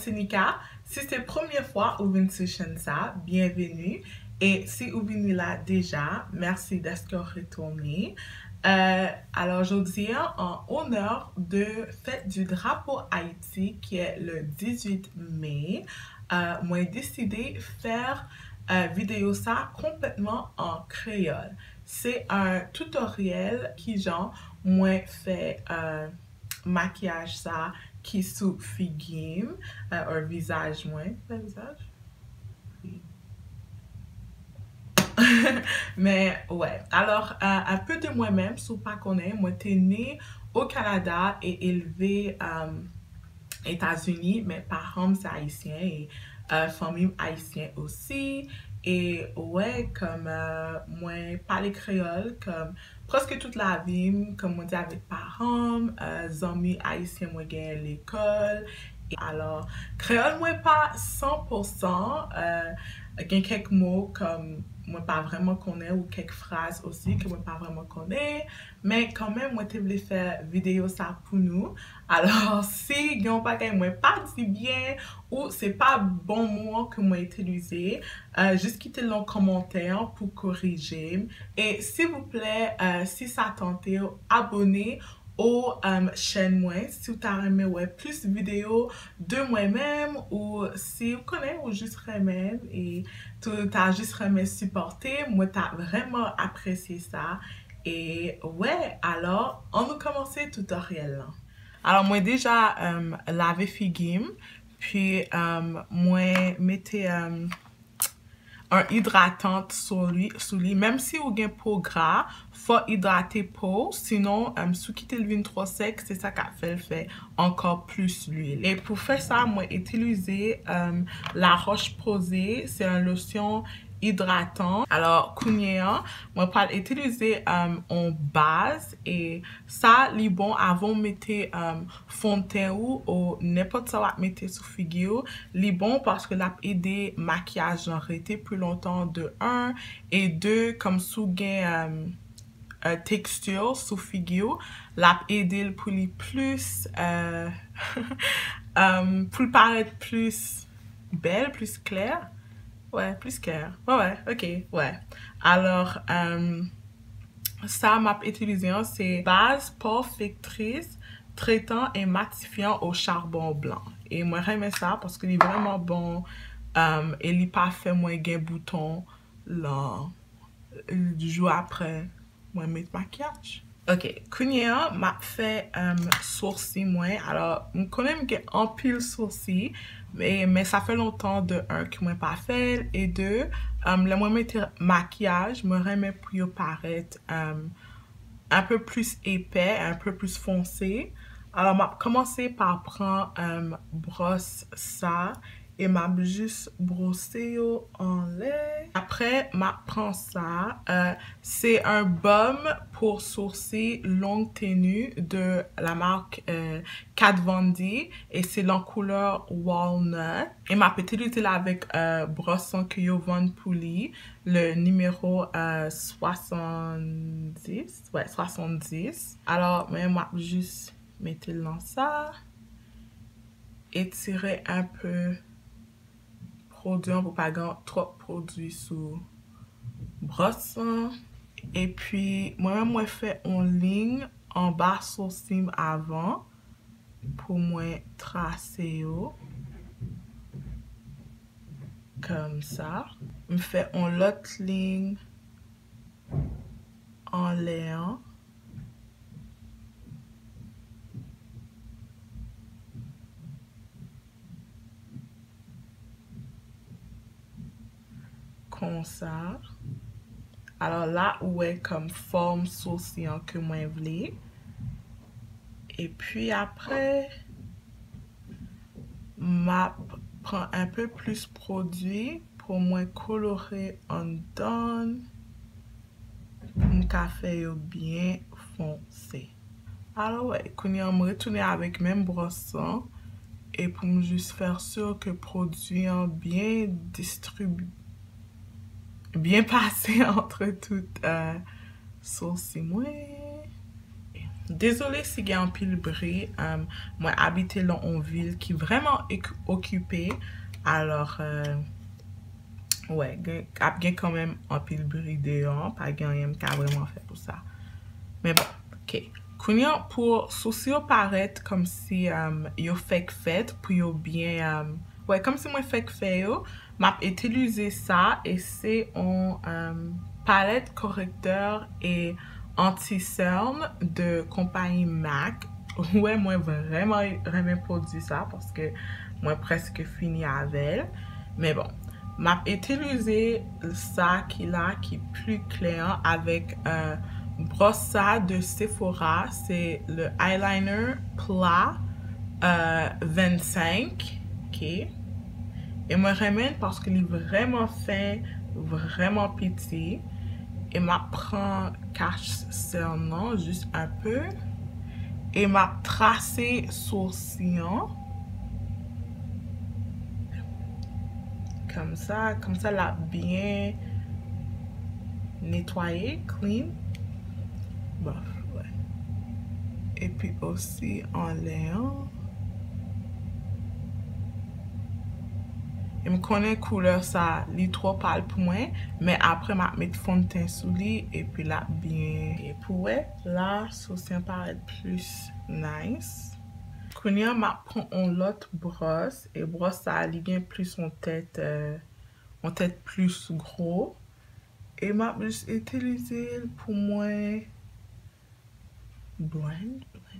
c'est Nika. Si c'est la première fois que vous venez sur chaîne ça, bienvenue. Et si vous venez là déjà, merci d'être retourné. Alors aujourd'hui, en honneur de fête du drapeau Haïti qui est le 18 mai, moi j'ai décidé de faire vidéo ça complètement en créole. C'est un tutoriel qui genre moi fait maquillage ça qui sous figure un visage moins un visage oui. Mais ouais, alors un peu de moi-même, si vous pas connaissez, moi t'es née au Canada et élevée États-Unis, mes parents sont haïtiens et famille haïtienne aussi. Et ouais, comme moi parler créole, comme presque toute la vie, comme on dit avec parents, amis haïtiens, moi j'ai à l'école. Alors, créole, moi pas 100%, j'ai quelques mots comme moi pas vraiment connais ou quelques phrases aussi que moi pas vraiment connais, mais quand même moi je voulais faire vidéo ça pour nous. Alors si yon bagay moi pas dit bien ou c'est pas bon mot que moi utilisé, juste quittez le commentaire pour corriger. Et s'il vous plaît, si ça tente, abonnez au chaîne moi si vous aimé ouais, plus de vidéos de moi-même ou si vous connaissez ou juste remède et tu as juste remède supporter, moi t'as vraiment apprécié ça et ouais, alors on va commencer le tutoriel là. Alors moi déjà lavé figim puis moi mettez un hydratant sur lui, même si vous avez peau gras, faut hydrater peau, sinon si vous quittez le vin trop sec, c'est ça qui fait encore plus l'huile. Et pour faire ça, moi utiliser la Roche-Posay, c'est une lotion hydratant. Alors kounya, moi pas utiliser en base et ça li bon avant mettre fond de teint ou n'importe ça mettre sur figure, li bon parce que l'a aider maquillage en rester plus longtemps de 1 et 2 comme sous gain texture sous figure, l'a aider pour lui plus pour paraître plus belle, plus claire. Ouais, plus clair. Ouais, ok, ouais. Alors, ça m'a utilisé, c'est base perfectrice, traitant et matifiant au charbon blanc. Et moi, j'aime ça parce qu'il est vraiment bon et il n'est pas fait moins gain bouton là, du jour après, moi, mettre maquillage. Ok, kounya m'a fait sourcil moi. Alors, je connais que un pile sourcil, mais ça fait longtemps de un que moi pas fait et deux, le moi mettre maquillage, me remet pour paraître un peu plus épais, un peu plus foncé. Alors, m'a commencé par prendre brosse ça et m'a juste brossé en lait. Après, m'a prend ça. C'est un baume pour sourcils longue tenue de la marque Kat Von D et c'est en couleur walnut. Et m'a utilisé là avec brosse que yo vend pour lui, le numéro 70. Ouais, 70. Alors, mais m'a juste mettre dans ça. Étirer un peu produit, on ne peut pas gagner trop de produits sous brosse. Et puis, moi-même, moi fait en ligne en bas sourcil avant pour moi tracer comme ça. Je fais en l'autre ligne en l'air. Comme ça. Alors là où est comme forme sourcil que moi voulais. Et puis après, m'a prend un peu plus produit pour moi colorer en dedans. Un café bien foncé. Alors ouais, quand on me retourner avec même brosse et pour me juste faire sûr que produit bien distribué, bien passé entre toutes sourcils moi. désolé si il y a un pile bruit. Moi, habite dans une ville qui est vraiment occupée. Alors, ouais, il y a quand même un pile bruit dehors. Pas rien qui a vraiment fait pour ça. Mais bon, ok. Kounya, pour souci paraître comme si yo fait pour yo bien ouais, comme si moi fait yo, m'a utilisé ça et c'est un palette correcteur et anti-cerne de compagnie MAC. Ouais, moi vraiment produit ça parce que moi presque fini avec. Mais bon, m'a utilisé ça qui là qui est plus clair avec brosse de Sephora, c'est le eyeliner plat 25, ok. Et me remède parce qu'il est vraiment fin, vraiment petit. Et m'a prend cache cernant juste un peu. Et m'a tracé sourcil. Comme ça l'a bien nettoyé, clean. Bon, ouais. Et puis aussi en l'air. Je me connais couleur ça, li trop pâle pour moi, mais après je mettre fond de teint sous lui et puis là bien. Et pour ouais, là, ça paraît plus nice. Kounia m'a prend une autre brosse et brosse ça li bien plus en tête plus gros. Et m'a juste utilisé pour moi blender.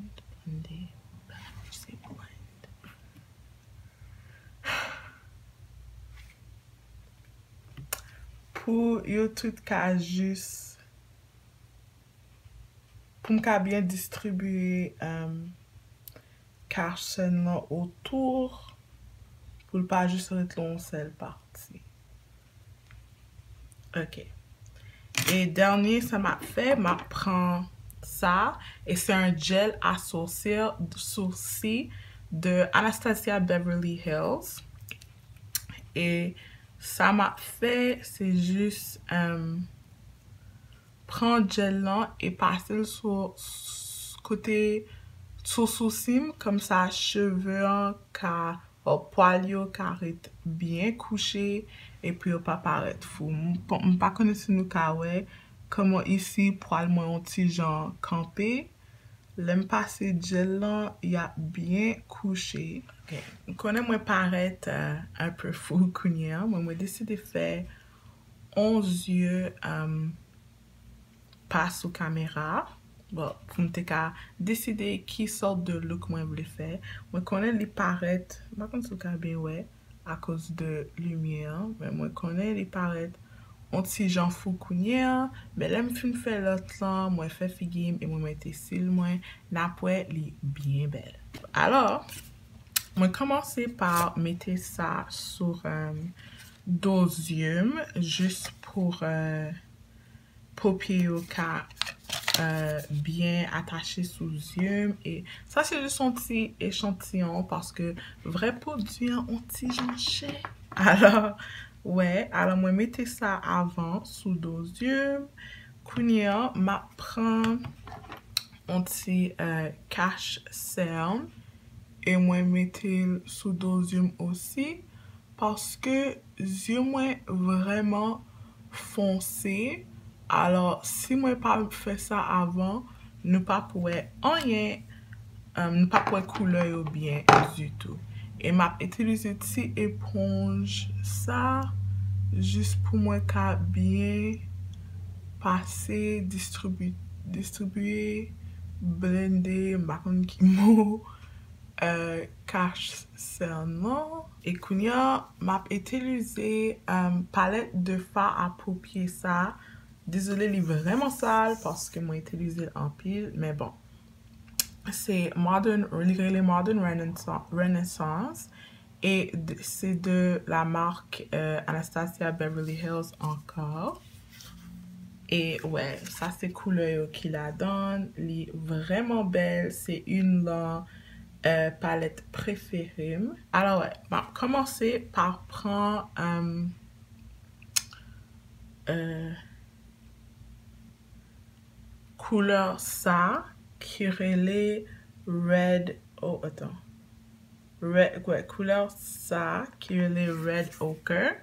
Pour yo tout cas juste pour me bien distribuer cache seulement autour pour ne pas juste être une seule partie. Ok. Et dernier, ça m'a fait, m'a prend ça et c'est un gel à sourcil de Anastasia Beverly Hills. Et ça m'a fait, c'est juste prendre gel là et passer sur côté sous sourcil comme ça cheveux car poil carré bien couché et puis pas paraître fou. Pas connaître nous ouais comment ici poil moi un petit genre campé. L'aime passer gel là, il a bien couché. OK. Je connais moi paraître un peu fou kounya. Moi j'ai décidé de faire 11 yeux pas sous caméra. Bon, pour me décider qui sort de look moi je voulais faire. Moi connais les paraître, pas comme ça bien ouais à cause de lumière, mais moi connais les paraître un petit genre fou kounya, mais là me faire l'autre là, moi fait figure et moi mettre cils moi n'après les bien belle. Alors, moi commencer par mettre ça sur dosium juste pour paupières bien attaché sous yeux et ça c'est juste un petit échantillon parce que vrai produit un petit cher. Alors ouais, alors moi mettez ça avant sous dosium. Kounia m'a prend un petit cache cerne et moi mettez sous dosium aussi parce que yeux moi vraiment foncé. Alors, si moi pas fait ça avant, ne pas pourrait rien, ne pas pourrait couleur bien du tout. Et m'a utilisé cette éponge ça juste pour moi qu'à bien passer, distribuer, blender, m'bakon ki mot, cache seulement. Et kounya m'a utilisé palette de fard à paupières ça. Désolé, il est vraiment sale parce que moi utilisé en pile, mais bon. C'est Modern Renaissance et c'est de la marque Anastasia Beverly Hills encore. Et ouais, ça c'est couleur qui la donne, elle est vraiment belle, c'est une palette préférée. Alors ouais, on va commencer par prendre couleur ça qui relait Red... Oh, attends. Red, ouais, couleur ça, qui relait Red Ochre.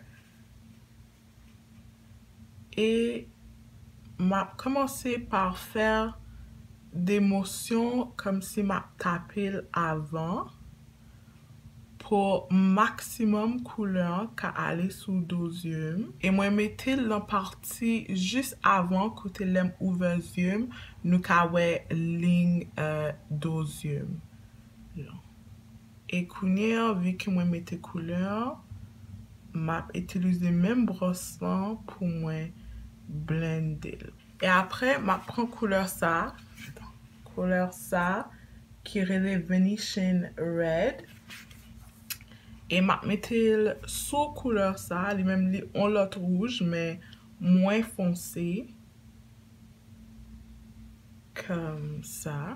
Et m'a commencé par faire des motions comme si m'a tapé avant pour maximum couleur qu'à aller sous dosium. Et moi mettais la partie juste avant côté l'aime ouvert yeux, nous qu'avait ligne dosium. Et kounia, vu que moi mettais couleur, m'a utilisé même brosse pour moi blender. Et après, m'a prend couleur ça qui relève Venetian Red. Et m'a mettais sous couleur ça, les mêmes on l'autre rouge, mais moins foncé. Comme ça.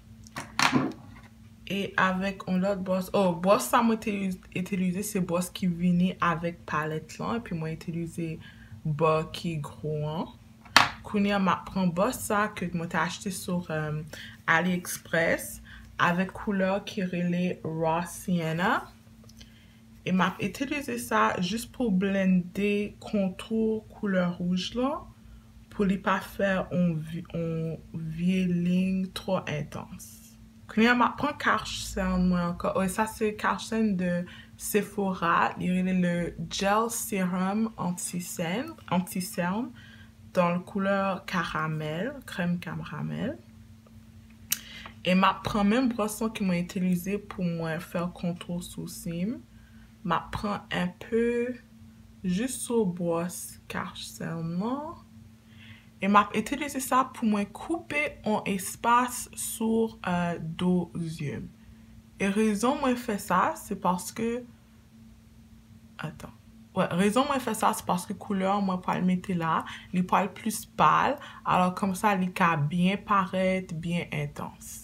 Et avec un autre boss. Oh, boss ça m'a utilisé, c'est boss qui venait avec palette là. Et puis moi utilisé boss qui gros. Kounia m'a pris boss ça que moi t'ai acheté sur AliExpress avec couleur qui relait Raw Sienna. Et m'a utilisé ça juste pour blender contour couleur rouge là. Pour ne pas faire une vieille ligne trop intense. Kounia m'a pris Karchen moi encore. Oh, ça c'est Karchen de Sephora. Il y a le Gel Serum anti-cerne dans la couleur caramel, crème caramel. Et m'a pris même brosson qui m'a utilisé pour moi faire contour sous cime. M'a pris un peu juste sur brosse Karchen là. Et m'a utilisé ça pour moi couper un espace sur deux yeux. Et raison moi fait ça, c'est parce que... Attends. Ouais, raison moi fait ça, c'est parce que couleur, moi pour le mettre là, les poils plus pâle. Alors comme ça, les cas bien paraître, bien intense.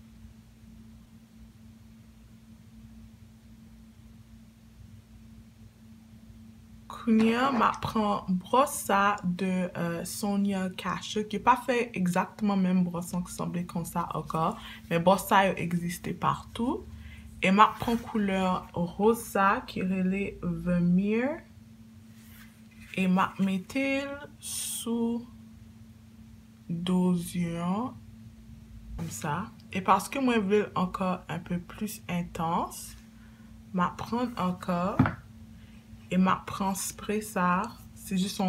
Kounia m'apprend brosse de Sonia Cash qui n'est pas fait exactement même brosson qui semblait comme ça encore, mais brosse ça existait partout. Et m'apprend couleur rosa qui relait Vermeer et m'a mettais sous dosium comme ça. Et parce que moi je veux encore un peu plus intense, m'apprend encore. Et ma prend spray ça, c'est juste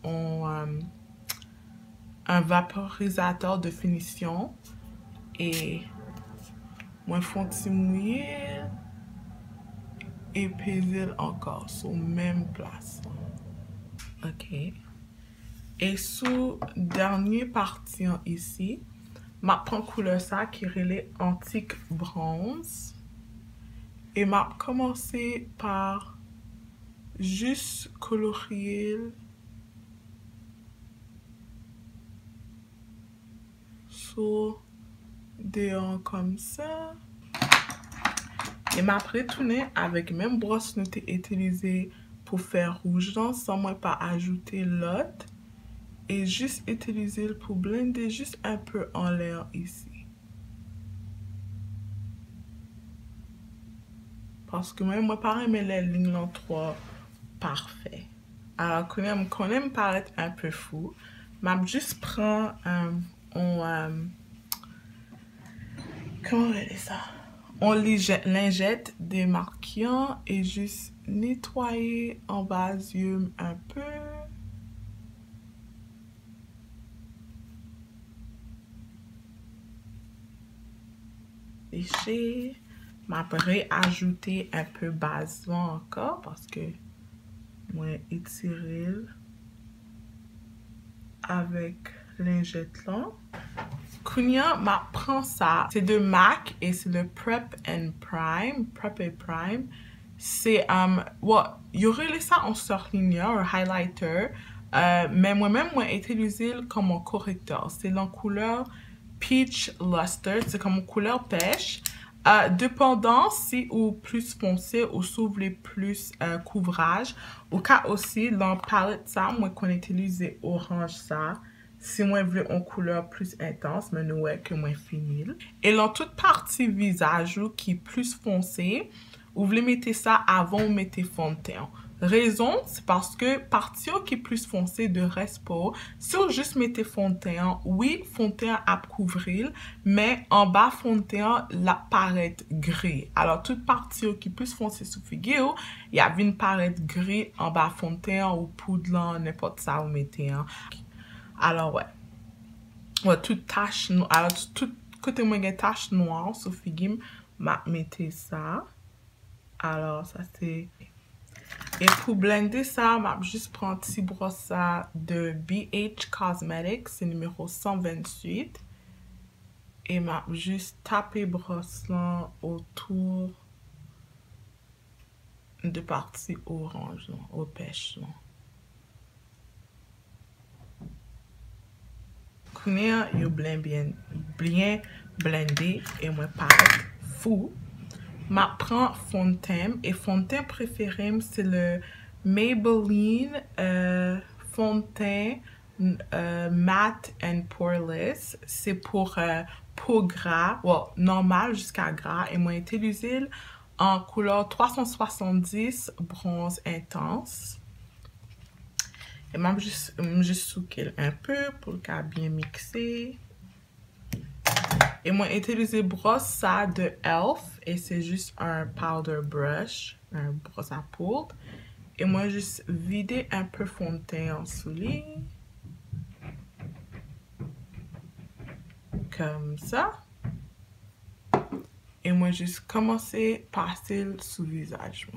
un vaporisateur de finition. Et moi, font petit mouiller et peser encore sur même place. Ok. Et sous dernière partie ici, ma prend couleur ça qui relait antique bronze. Et m'a commencé par juste colorier sur des rangs comme ça. Et m'a retourné avec même brosse notée utilisée pour faire rouge dans sans moi pas ajouter l'autre. Et juste utiliser pour blender juste un peu en l'air ici. Parce que moi pas aimer les lignes en 3 parfait. Alors, quand même paraître un peu fou, m'a juste prend comment on dit ça? On lingette démarquant et juste nettoyer en bas yeux un peu. Lécher. M'a réajouter un peu basement encore parce que moi étirer avec lingette là. Kounia m'a prend ça. C'est de MAC et c'est le Prep and Prime. Prep and Prime. C'est il y aurait ça en surligneur, un highlighter. Mais moi-même, moi utilisé comme un correcteur. C'est la couleur Peach Luster. C'est comme une couleur pêche. Dépendant si ou plus foncé ou si vous voulez plus couvrage. Au cas aussi, dans la palette ça, moi qu'on utilise orange ça. si moi je veux une couleur plus intense, mais nous ouais que moi fini. Et dans toute partie visage qui est plus foncé, vous voulez mettre ça avant de mettre fond de teint. Raison, c'est parce que partie qui est plus foncé de reste pas, si vous juste mettez fond de teint, oui, fond de teint à couvrir, mais en bas fond de teint, la paraît gris. Alors, toute partie qui est plus foncé sous figure, il y a une paraître gris en bas fond de teint ou poudre, n'importe ça vous mettez. Hein. Alors, ouais, toute tache noire, alors tout côté moi une tache noire sous figure, m'a mettez ça. Alors, ça c'est... Et pour blender ça, je vais juste prendre un petit brosse de BH Cosmetics, c'est numéro 128. Et je vais juste taper brosse là autour de partie orange, là, au pêche. Kounia, yo bien blendé et moi paraît fou. Je prends fond de teint et fond de teint préféré c'est le Maybelline fond de teint matte and poreless. C'est pour peau gras, normal jusqu'à gras et moi j'ai utilisé en couleur 370 bronze intense. Et même juste souquer un peu pour le cas bien mixer. Et moi, j'ai utilisé brosse ça de e.l.f. et c'est juste un powder brush, un brosse à poudre. Et moi, juste vider un peu fond de teint en souligne. Comme ça. Et moi, juste commencer à passer sous le visage.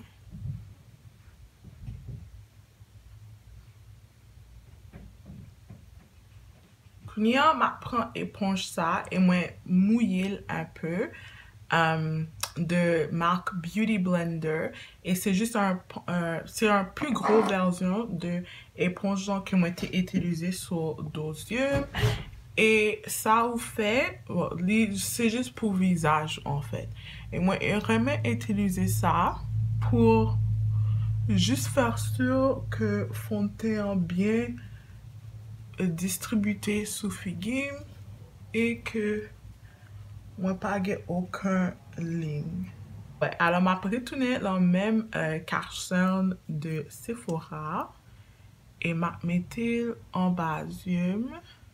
Kounia, je prends éponge ça et moi, mouiller un peu. De marque Beauty Blender et c'est juste c'est un plus gros version de éponge que moi j'ai utilisé sur dos yeux et ça vous fait c'est juste pour visage en fait et moi j'aimerais utiliser ça pour juste faire sûr que fond de teint bien distribué sous figure et que moi pas aucun ligne. Ouais, alors m'a retourné le même carton de Sephora et m'a metté en basium.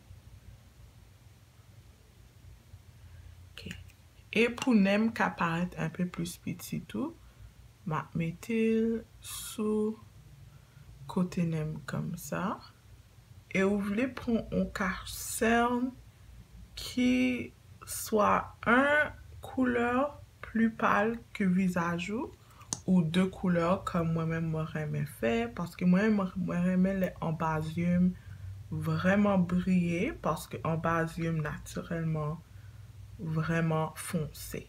Okay. Et pour n'aime qu'à paraître un peu plus petit tout, m'a metté sous côté n'aime comme ça. Et vous voulez prendre un carton qui soit un couleur plus pâle que visage ou deux couleurs comme moi-même m'aurais fait parce que moi-même m'aurais en basium vraiment briller parce que en basium naturellement vraiment foncé.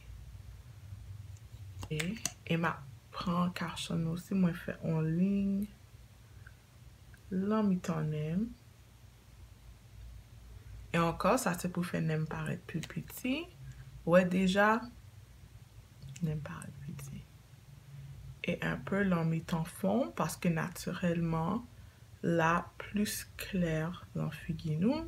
Et ma prend carton aussi moi fait en ligne l'amiton. Et encore, ça c'est pour faire nem paraître plus petit. Ouais, déjà, nem paraître petit. Et un peu l'en mettant fond parce que naturellement, là, plus clair dans figure.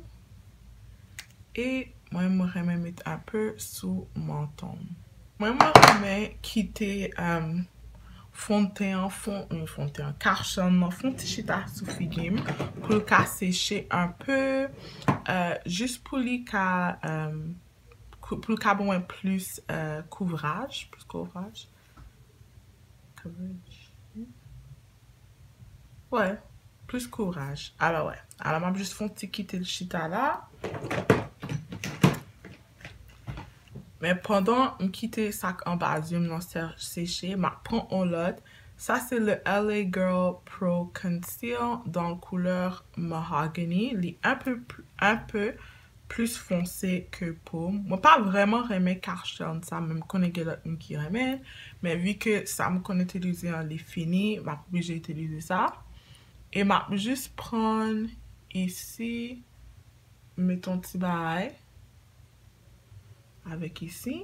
Et moi, je me mettre un peu sous menton. Moi, je me quitter fond de teint, fond de teint, carton, fond de chita sous figure pour le cas sécher un peu. Juste pour le cas bon plus couvrage, ouais, plus couvrage. Alors ouais, alors m'a juste font quitter le chita là. Mais pendant que quitter ça en basium non séché, m'a prend en l'autre. Ça c'est le LA Girl Pro Conceal dans la couleur mahogany, il est un peu plus foncé que paume. Moi pas vraiment remet carton ça, même connais que l'autre qui remet, mais vu que ça me connaît utiliser en les fini, m'a obligé d'utiliser ça. Et m'a juste prendre ici mettons petit bail avec ici.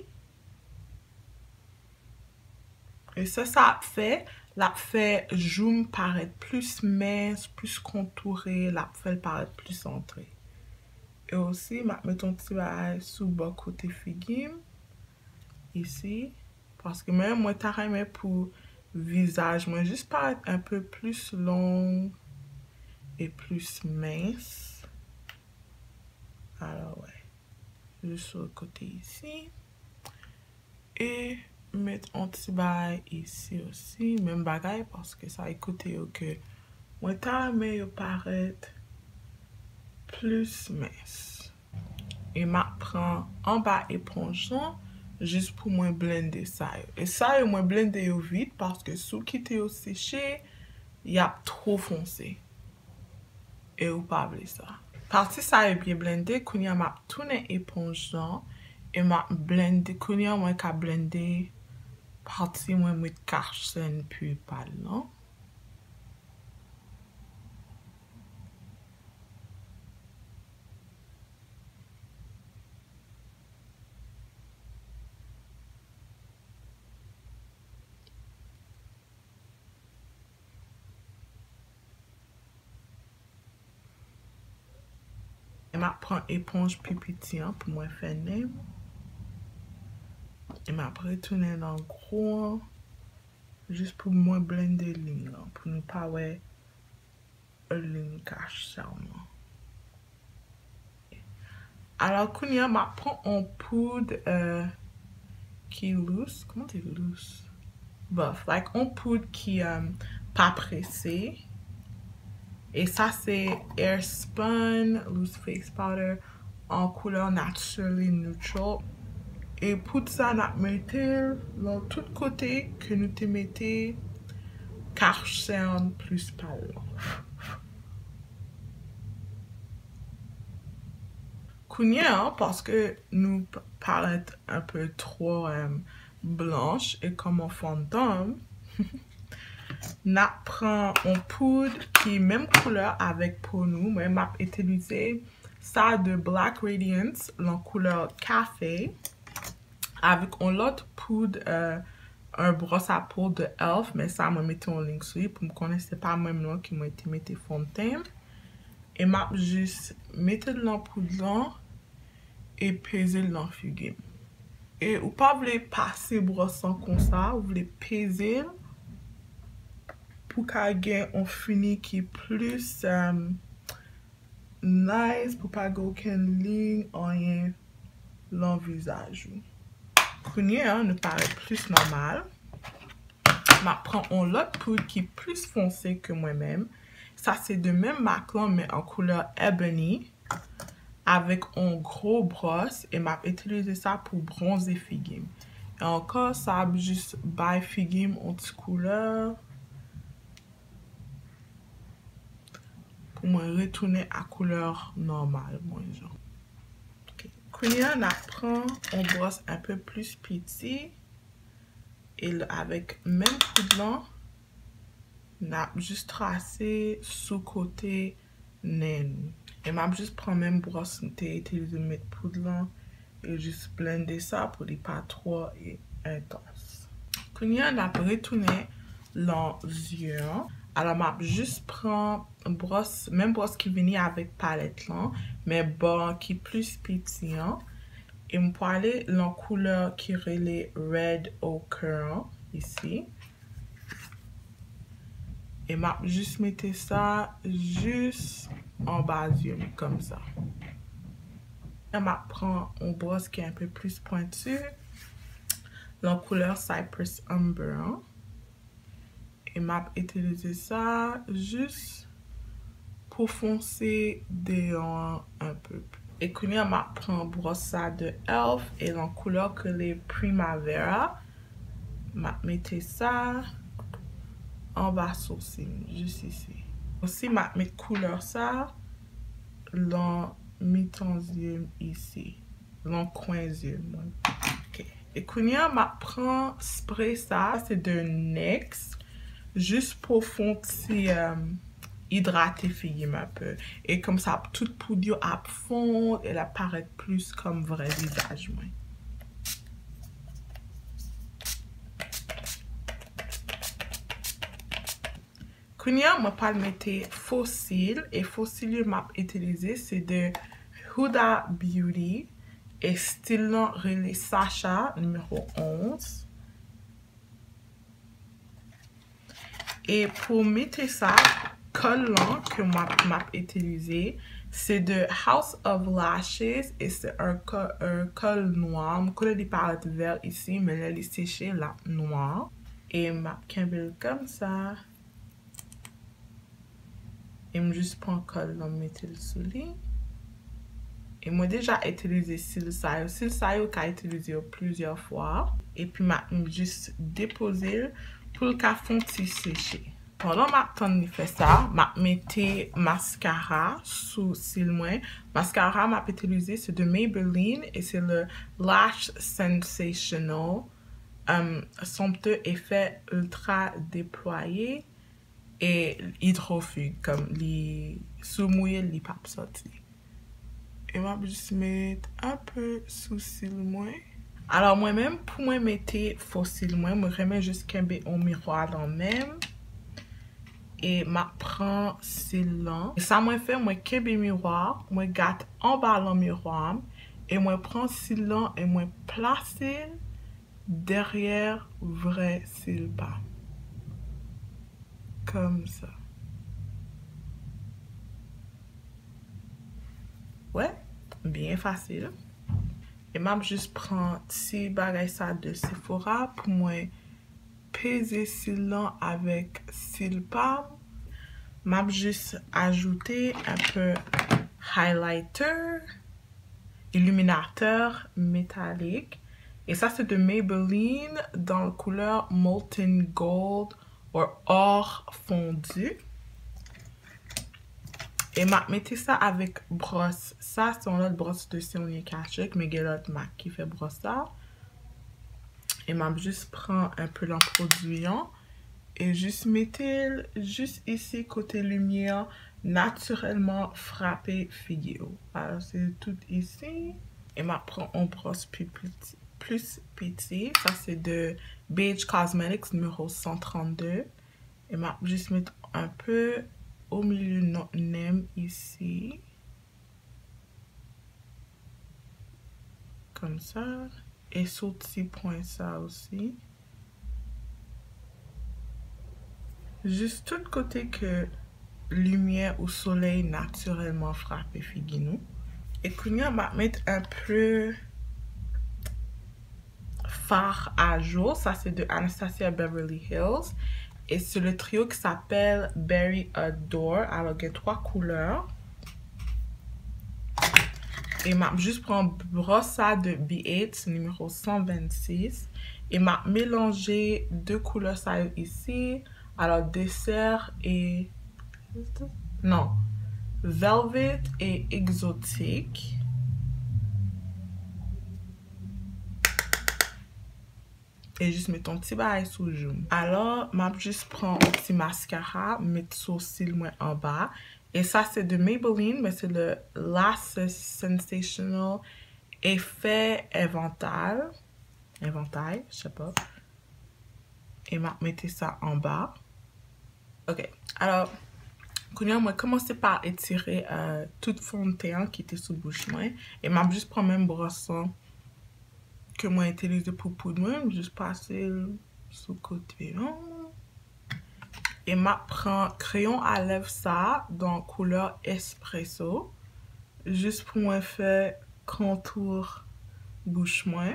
Et ça la fait joue paraître plus mince, plus contouré, la fait paraître plus centré. Et aussi, je mets un petit bail sous le côté figure. Ici. Parce que même moi, je pour visage, moi, juste paraître un peu plus long et plus mince. Alors, ouais. Juste sur le côté ici. Et mettre un petit bail ici aussi. Même bagaille parce que ça écoute que moi, je paraître plus mince. Et je prends en bas éponge juste pour moi blender ça. Et ça, moi blender vite parce que sous qui est séché, il y a trop foncé. Et vous pas voulez ça. Parti ça est bien blendé, quand il m'a tourné éponge et m'a blendé, quand il moi qu'à blender parti moi mettre cache puis pas non. Je prends éponge plus petit pour moi faire nez. Et je retourner dans le gros juste pour moi blender ligne pour ne pas avoir une ligne cache seulement. Alors quand je prends en poudre qui est loose, comment c'est loose? Buff, like en poudre qui pas pressée. Et ça, c'est Airspun Loose Face Powder en couleur Naturally Neutral. Et pour ça, nous mettons dans tout côté que nous te mettons cache sound plus pâle. Kounia, parce que nous paraît un peu trop blanche et comme un fantôme, nous prenons une poudre qui est même couleur avec pour nous. Moi, j'ai utilisé ça de Black Radiance, en couleur café, avec une autre poudre, un brosse à poudre de Elf, mais ça, je mettais en link sur pour me connaître pas même nom qui m'a été mis fontaine. Et je juste mettre de la poudre et peser dans figure. Et vous pas voulez passer brossant comme ça, vous voulez peser pour qu'il y ait un fini qui est plus nice, pour pas qu'il y ait aucune ligne rien dans le visage. Quand nous paraît plus normal, je prends une autre poudre qui est plus foncée que moi-même. Ça, c'est de même marque là, mais en couleur ebony, avec un gros brosse, et m'a utilisé ça pour bronzer figure. Et encore, ça a juste by figure en petite couleur. Pour me retourner à couleur normale, moi, genre. Okay. Quand on prend, on brosse un peu plus petit. Et avec même poudre, on a juste tracé sous côté naine. Et m'a juste prendre même brosse, utiliser mettre poudre et juste blender ça pour ne pas trop intense. Quand on a retourné les yeux, alors m'a juste prendre une brosse, même brosse qui venait avec palette là, mais bon qui est plus petit. Et je peux aller dans la couleur qui relève Red Ochre ici. Et je juste mettre ça juste en bas des yeux, comme ça. Je prends une brosse qui est un peu plus pointue, la couleur Cypress Umber. Et je utilise ça juste pour foncer dehors un peu plus. Et quand je prends une brosse de Elf et la couleur que les Primavera, je mets ça en bas sourcil, juste ici. Aussi, je mets couleur ça dans mi-tanzième ici, dans coin yeux. Okay. Et quand je prends spray ça, c'est de NYX, juste pour foncer, hydrater figure un peu. Et comme ça, toute poudre à fond, elle apparaît plus comme vrai visage. Ouais. Quand je vais mettre fossile, et fossile que je utilisé, c'est de Huda Beauty. Et style là, relais Sacha, numéro 11. Et pour mettre ça, collant que m'a utilisé, c'est de House of Lashes et c'est un col noir. Je connais des palettes vertes ici, mais là, elle est séchée, là, noir. Et m'a Campbell comme ça. Et je juste prends le col, là, mettre le soulier. Et moi déjà utilisé Sil Sayo. Sil Sayo qu'a utilisé plusieurs fois. Et puis m'a juste déposé pour le fond séché. Pendant ma temps de faire ça, m'a mette mascara sous cils moi. Mascara m'a utilisé c'est de Maybelline et c'est le Lash Sensational. Somptueux effet ultra déployé et hydrofugue comme les sous mouillé les papes sortis. Et je vais juste mettre un peu sous cils moi. Alors moi-même, pour moi mettre faux cils moi, je remets juste qu'un miroir dans même. Et je prends cils là. Et ça moi fait, moi qu'un miroir, moi gâte en bas dans le miroir. Et moi prends cils là et moi place derrière vrai cils pas. Comme ça. Ouais, bien facile. Et je juste prends petit bagage ça de Sephora pour moi peser cils là avec cils pas. Je juste ajouter un peu highlighter, illuminateur métallique. Et ça c'est de Maybelline dans la couleur Molten Gold ou or fondu. Et je mettez ça avec brosse. Ça, c'est une autre brosse de cils caché, mais il y a l'autre marque qui fait brosse ça. Et je juste prends un peu le produit et juste mettez juste ici côté lumière naturellement frappé figure. Alors c'est tout ici. Et je prends une brosse plus petit. Ça c'est de Beige Cosmetics numéro 132. Et je juste mettre un peu au milieu de notre nez ici. Comme ça. Et sur petit point ça aussi. Juste tout côté que lumière ou soleil naturellement frappe figure nous. Et puis on va mettre un peu fard à jour. Ça c'est de Anastasia Beverly Hills. Et c'est le trio qui s'appelle Berry Adore. Alors il y a 3 couleurs. Et je juste prendre brosse de BH numéro 126. Et je mélanger 2 couleurs ça ici. Alors dessert et non, velvet et exotique. Et juste mettre un petit bail sous le joue. Alors, je juste prends un petit mascara, mettre sur cils moi en bas. Et ça, c'est de Maybelline, mais c'est le Lash Sensational Effet Éventail. Éventail, je sais pas. Et mettez ça en bas. Ok, alors, moi commencer par étirer toute fond de teint qui était sous bouche moi. Et juste prendre même brosson que moi utilisé pour poudre, juste passer sous côté. Et prends crayon à lèvres ça dans couleur espresso. Juste pour moi faire contour bouche moi.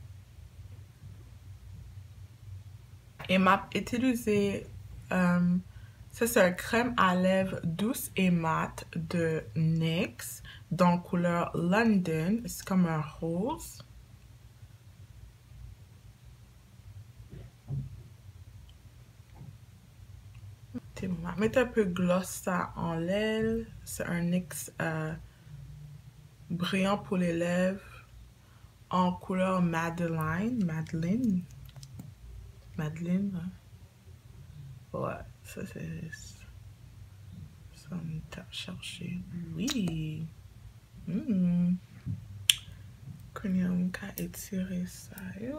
Et utilisé ça c'est un crème à lèvres douce et mat de NYX dans couleur London. C'est comme un rose. Mettez un peu gloss ça en l'aile. C'est un NYX brillant pour les lèvres en couleur Madeline. Hein? Ouais, ça c'est ça on t'a cherché. Oui. On va étirer ça.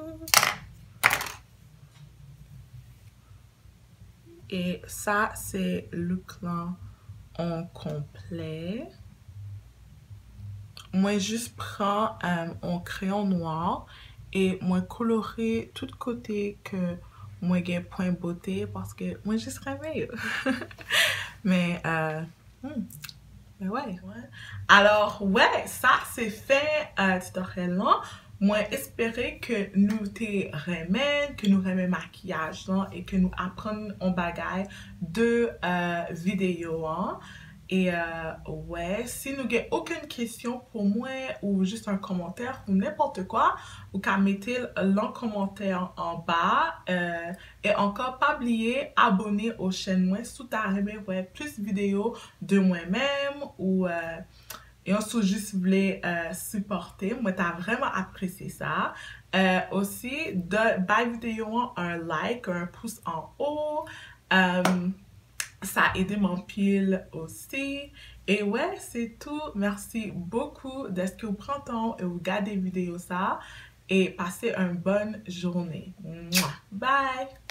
Et ça, c'est le look là en complet. moi juste prends un crayon noir et moi colorer tout côté que moi j'ai point beauté parce que moi juste rêvé. Mais mais ouais. Alors, ouais, ça, c'est fait tutoriel là. Moi, espérer que nous te remen, que nous remen maquillage là, et que nous apprenons un bagage de vidéo. Hein. Et ouais, si nous n'avez aucune question pour moi ou juste un commentaire ou n'importe quoi, vous pouvez mettre le commentaire en bas. Et encore, pas oublier abonner aux chaînes moi sous ta ouais, plus de vidéos de moi-même ou et on se juste voulait supporter. Moi, t'as vraiment apprécié ça. Aussi, de la vidéo, un like, un pouce en haut. Ça a aidé mon pile aussi. Et ouais, c'est tout. Merci beaucoup de ce que vous prenez temps et vous regardez vidéo ça. Et passez une bonne journée. Bye!